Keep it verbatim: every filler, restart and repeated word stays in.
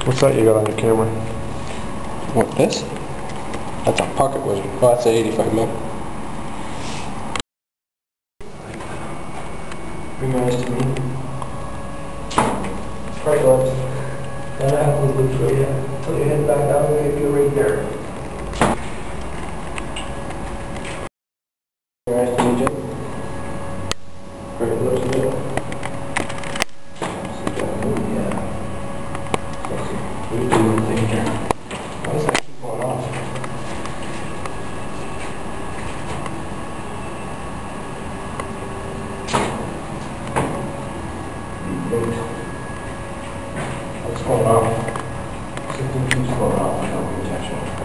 What's that you got on your camera? What, this? That's a pocket wizard. Oh, that's an eighty-five mil. Be nice to me. Right lips. That happens looks right here. Put your head back down and you're right there. Nice to meet you. Right lips there. Oh yeah. What are you doing thing here? Why does that keep going off? What's going on? Something keeps going off. I don't pay attention.